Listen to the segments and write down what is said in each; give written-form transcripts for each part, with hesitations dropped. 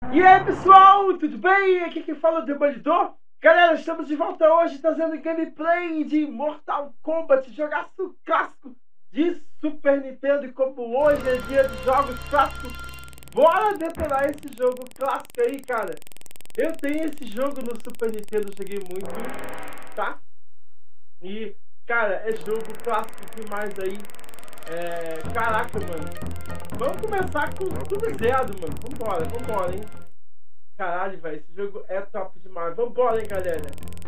E aí pessoal, tudo bem? Aqui quem fala é o Demolidor. Galera, estamos de volta hoje trazendo gameplay de Mortal Kombat, jogaço clássico de Super Nintendo. E como hoje é dia de jogos clássicos, bora detonar esse jogo clássico aí, cara. Eu tenho esse jogo no Super Nintendo, joguei muito, tá? E, cara, é jogo clássico demais aí. Caraca, mano. Vamos começar com tudo zero, mano. Vambora, hein? Caralho, velho, esse jogo é top demais. Vambora, hein, galera.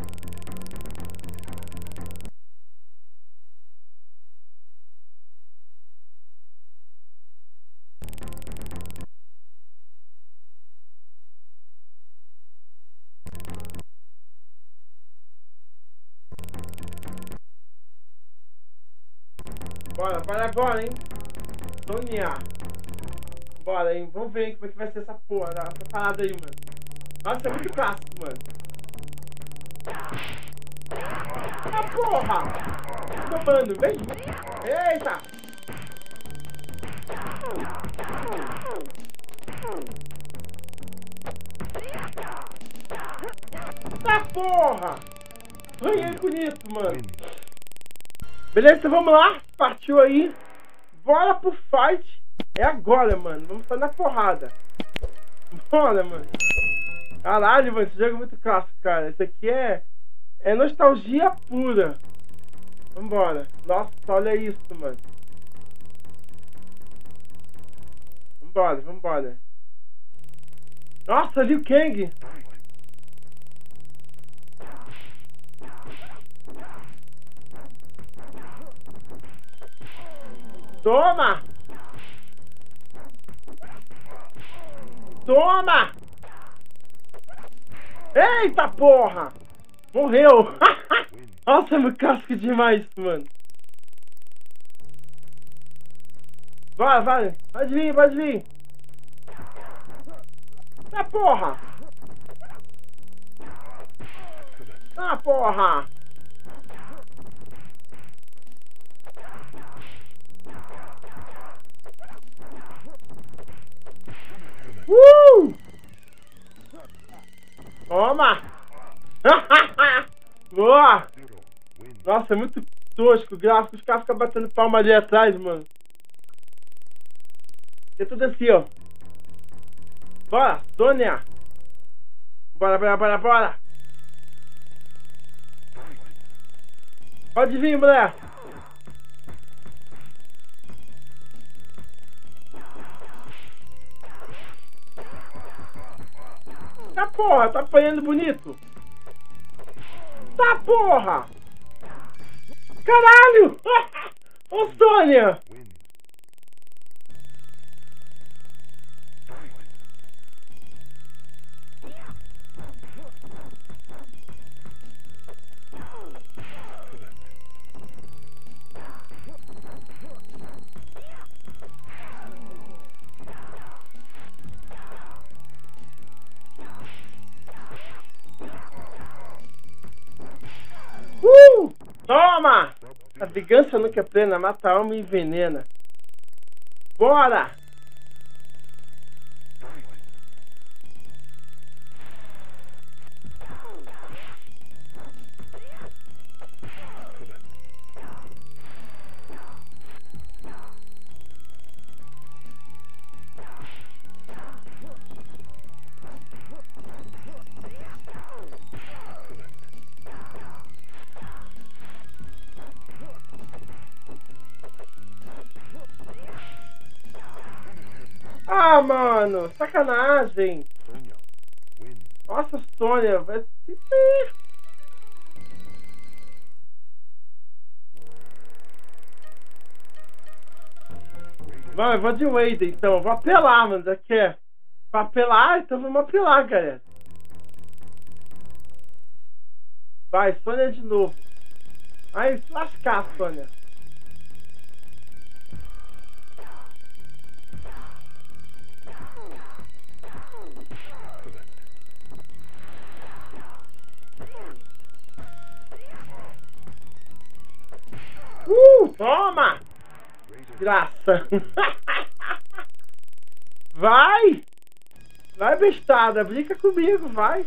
Bora, hein. Sonhar. Bora, hein. Vamos ver, hein, como é que vai ser essa porra, essa parada aí, mano. Nossa, é muito clássico, mano. Ah, porra! Tomando, vem. Eita! Ah, porra! Ganhei bonito, mano. Beleza, então vamos lá. Partiu aí. Bora pro fight. É agora, mano. Vamos estar na porrada. Bora, mano. Caralho, mano. Esse jogo é muito clássico, cara. Esse aqui é nostalgia pura. Vambora. Nossa, olha isso, mano. Vambora. Nossa, Liu Kang. Toma! Toma! Eita porra! Morreu! Nossa, é muito casca demais, mano. Vai. Pode vir. Ah, porra! Ah, porra! Toma! Boa! Nossa, é muito tosco o gráfico. Os caras ficam batendo palma ali atrás, mano. É tudo assim, ó. Bora, Sônia! Bora! Pode vir, mulher! Tá porra, tá apanhando bonito! Tá porra! Caralho! Ô, Sônia! Toma! A vingança nunca é plena, mata a alma e envenena. Bora! Ah, mano, sacanagem. Nossa, Sônia, vai se fer. Vai, eu vou de Wade então. Vou apelar, mano. Já que é pra apelar, então vamos apelar, galera. Vai, Sônia de novo. Aí, se lascar, Sônia. Toma! Graça. Vai! Vai, bestada, brinca comigo, vai.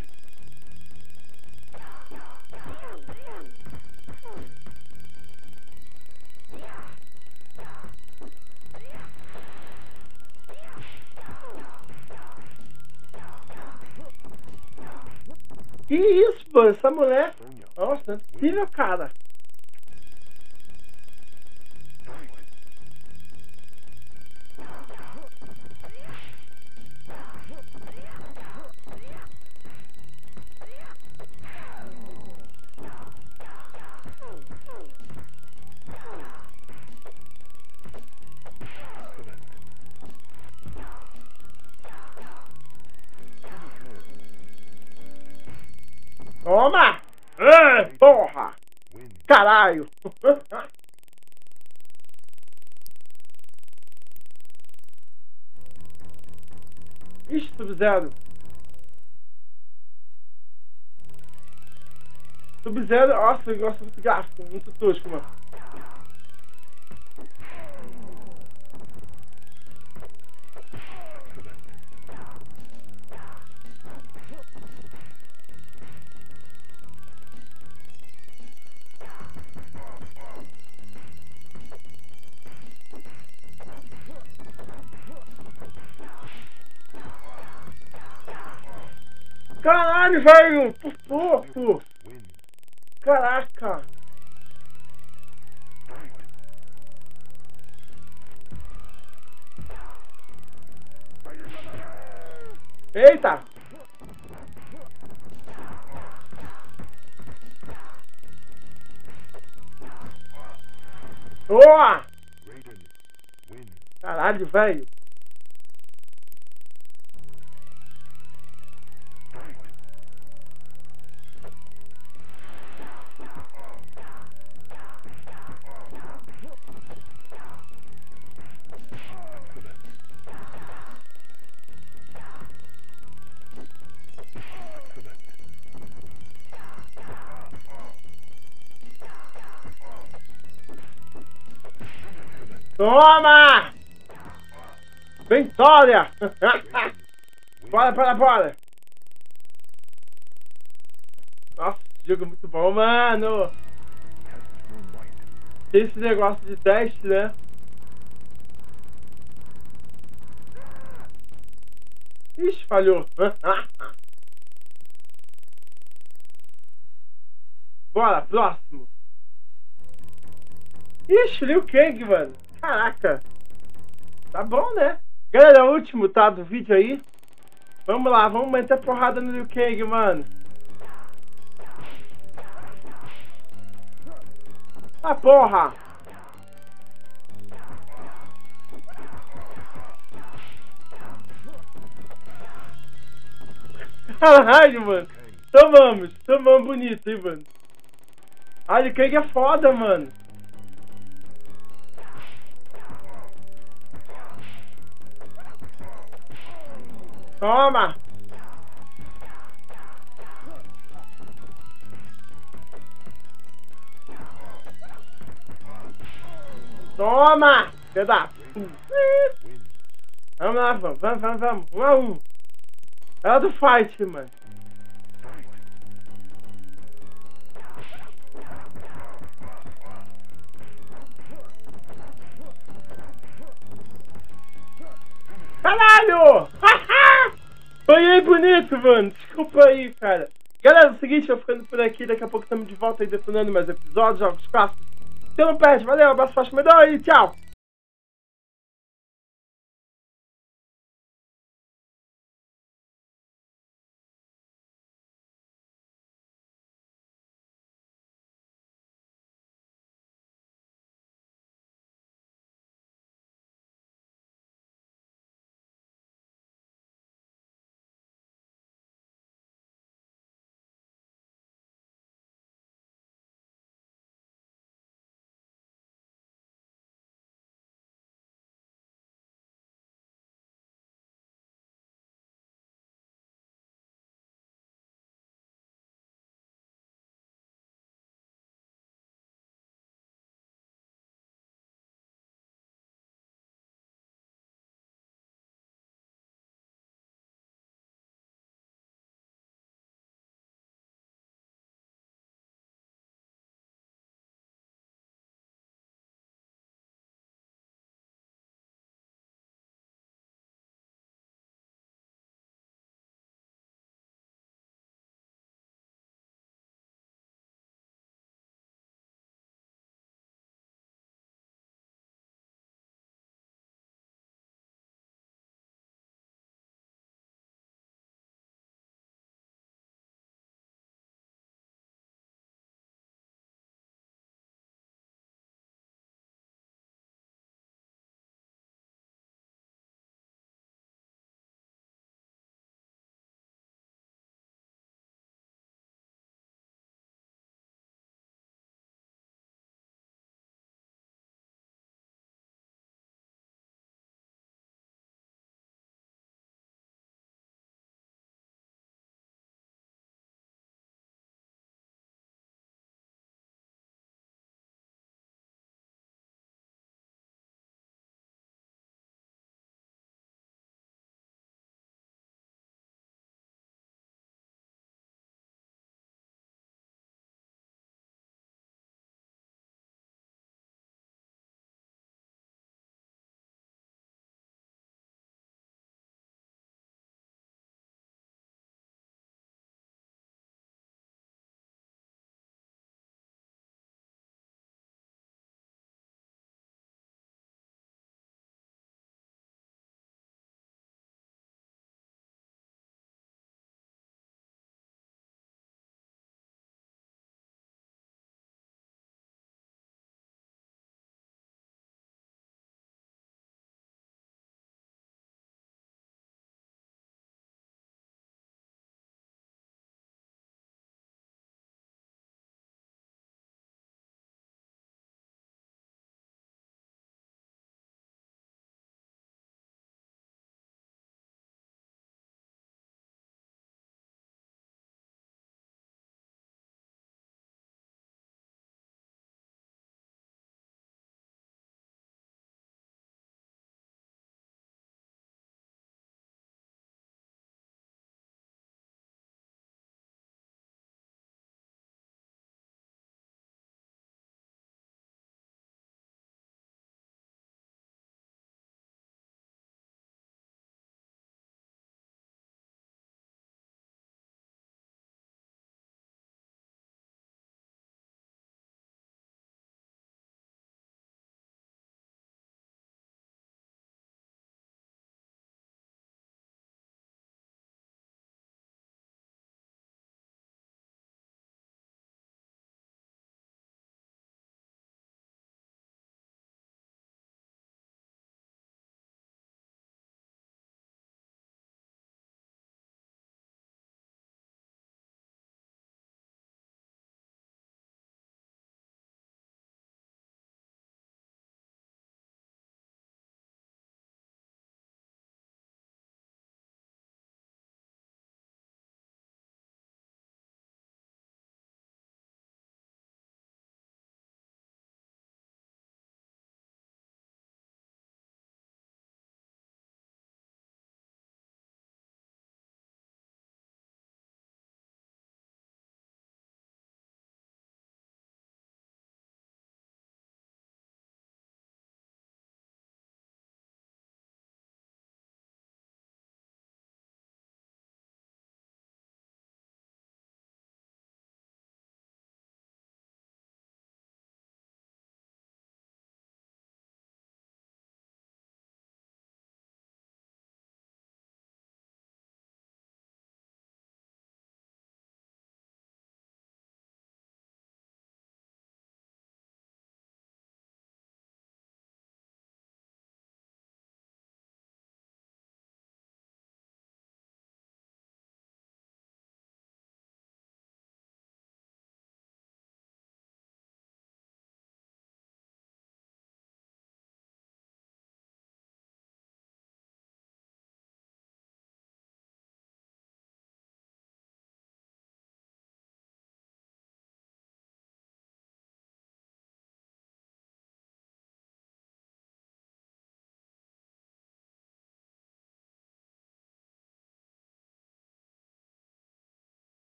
Que isso, mano? Essa mulher... Nossa, não é possível, cara. Toma! Porra! Caralho! Ixi, Sub-Zero! Sub-Zero, nossa, eu gosto muito gráfico, muito tosco, mano. Caralho, velho! Porco! Caraca! Eita! Boa! Caralho, velho! Toma! Vitória! Bora! Nossa, esse jogo é muito bom, mano! Tem esse negócio de teste, né? Ixi, falhou! Bora, próximo! Ixi, Liu Kang, mano! Caraca! Tá bom, né? Galera, o último, tá? Do vídeo aí. Vamos lá, vamos meter porrada no Liu Kang, mano. Ah, porra! Caralho, mano. Tomamos bonito, hein, mano. Ah, Liu Kang é foda, mano. Toma! Toma! Pedaço! Vamos lá, vamos. 1 a 1. É do fight, mano. Caralho! Foi bonito, mano. Desculpa aí, cara. Galera, é o seguinte, eu ficando por aqui. Daqui a pouco estamos de volta aí detonando mais episódios, jogos clássicos. Você não perde. Valeu, abraço, faixa, medalha e tchau!